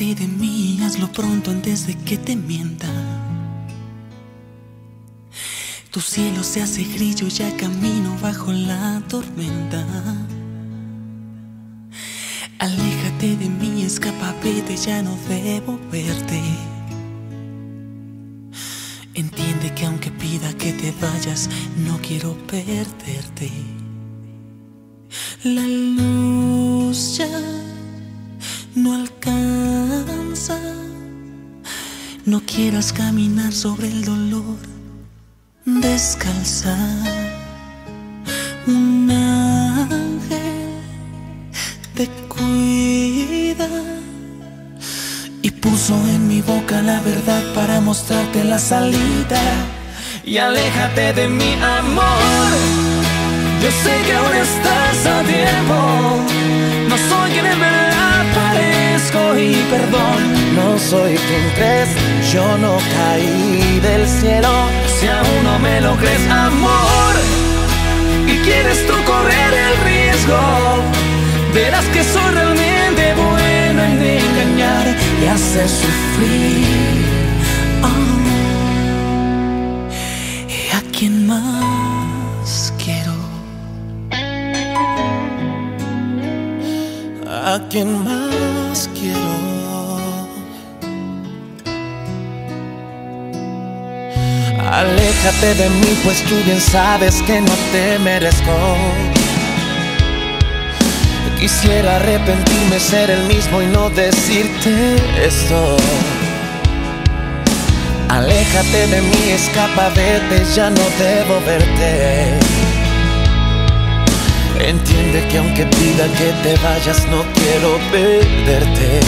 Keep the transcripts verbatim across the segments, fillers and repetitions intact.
Aléjate de mí, hazlo pronto antes de que te mienta. Tu cielo se hace grillo, ya camino bajo la tormenta. Aléjate de mí, escapa, vete, ya no debo verte. Entiende que aunque pida que te vayas, no quiero perderte. La luz ya no alcanza. No quieras caminar sobre el dolor descalza. Un ángel te cuida y puso en mi boca la verdad para mostrarte la salida. Y aléjate de mi amor, yo sé que aún estás a tiempo. No soy quien en verdad parezco y perdón, no soy quien crees, yo no caí del cielo. Si aún no me lo crees, amor, y quieres tú correr el riesgo, verás que soy realmente bueno en engañar y hacer sufrir. Oh. ¿Y a quién más quiero? ¿A quién más quiero? Aléjate de mí, pues tú bien sabes que no te merezco. Quisiera arrepentirme, ser el mismo y no decirte esto. Aléjate de mí, escapa, vete, ya no debo verte. Entiende que aunque pida que te vayas, no quiero perderte.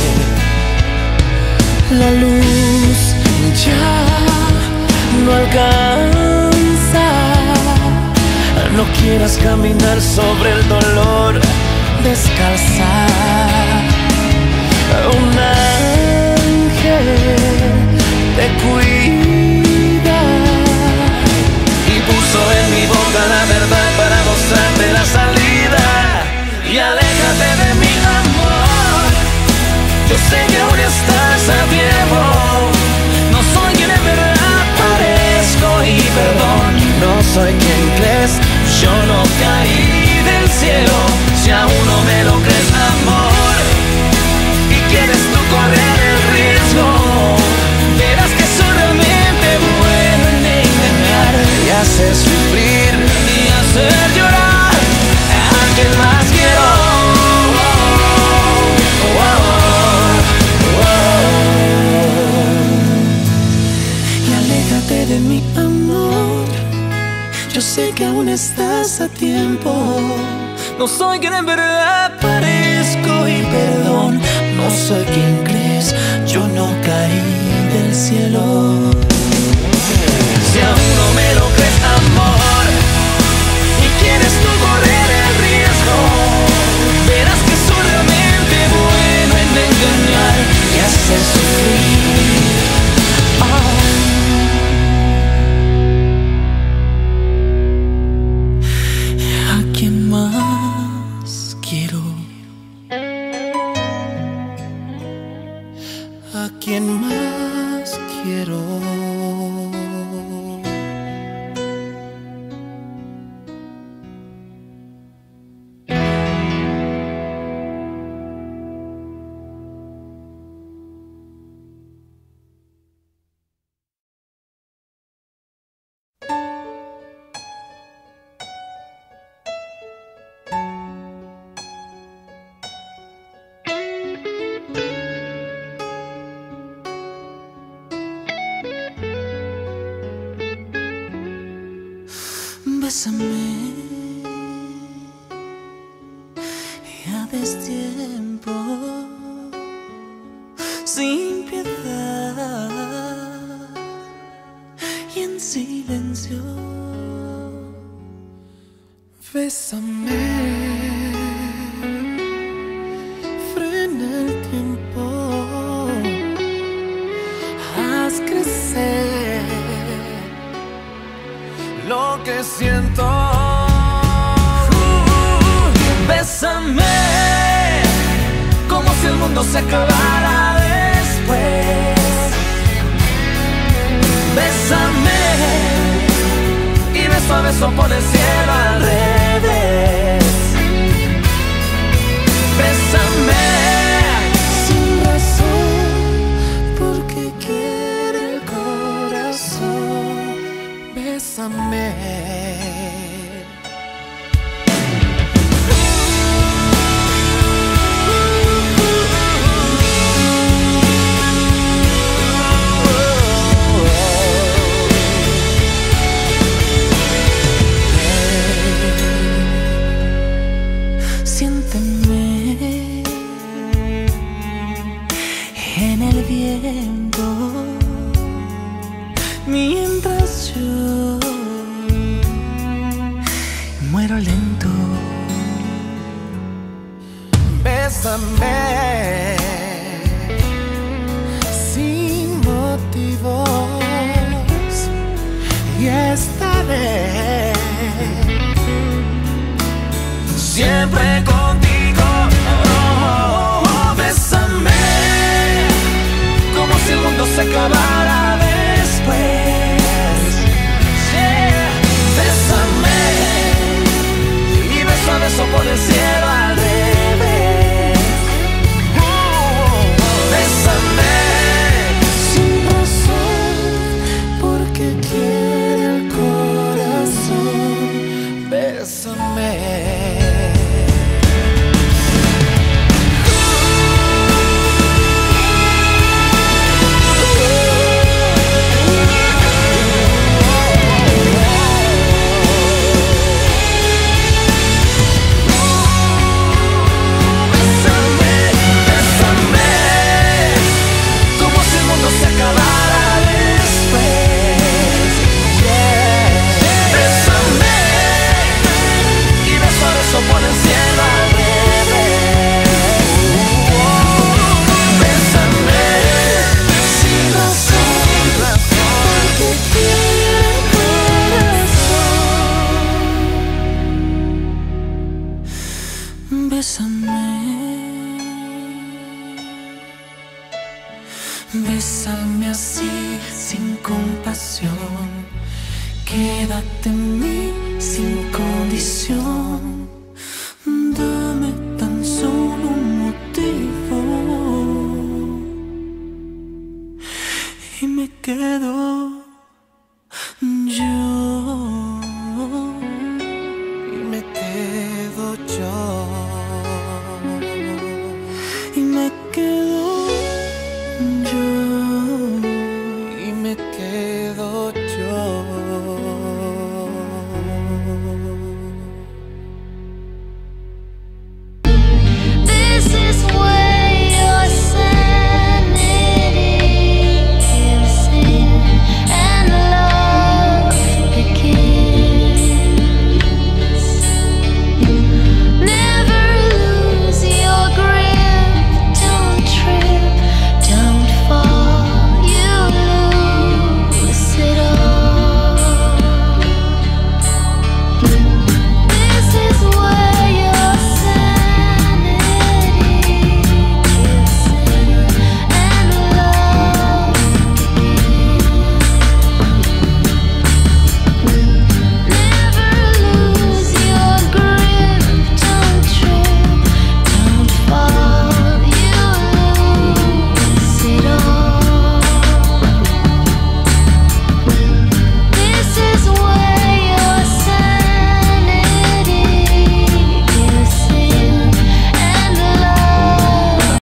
La luz ya no alcanza. No quieras caminar sobre el dolor descalza. Un ángel te cuida y puso en mi boca la verdad para mostrarte la salida. Y aléjate de mi amor, yo sé que aún estás a tiempo. No soy quien en verdad parezco y perdón, no soy quien crees, yo no caí del cielo. Si aún no me lo crees, amor, y quieres tú correr el riesgo, verás que soy realmente bueno en engañar y hacer sufrir y hacer llorar. ¿A quién más quiero? Oh, oh, oh. Y aléjate de mi amor, yo sé que aún estás a tiempo. No soy quien en verdad parezco y perdón, no soy quien crees, yo no caí del cielo. Si aún no me lo crees, amor, y quieres tú correr el riesgo, verás que soy realmente bueno en engañar y hacer sufrir. Oh. ¿A quién más quiero? ¿A quién más quiero? Bésame, ya destiempo, sin piedad y en silencio. Bésame, frena el tiempo, haz crecer lo que siento. Uh, bésame, como si el mundo se acabara de tiempo mientras yo muero lento. Bésame sin motivos y estaré siempre contigo. Oh, oh, bésame como si el mundo se acabara después. Yeah. Bésame y beso a beso por el cielo al revés. Oh, bésame Sin razón, porque quiere el corazón. bésame. Bésame, bésame así sin compasión, quédate en mí sin condición, dame tan solo un motivo y me quedo.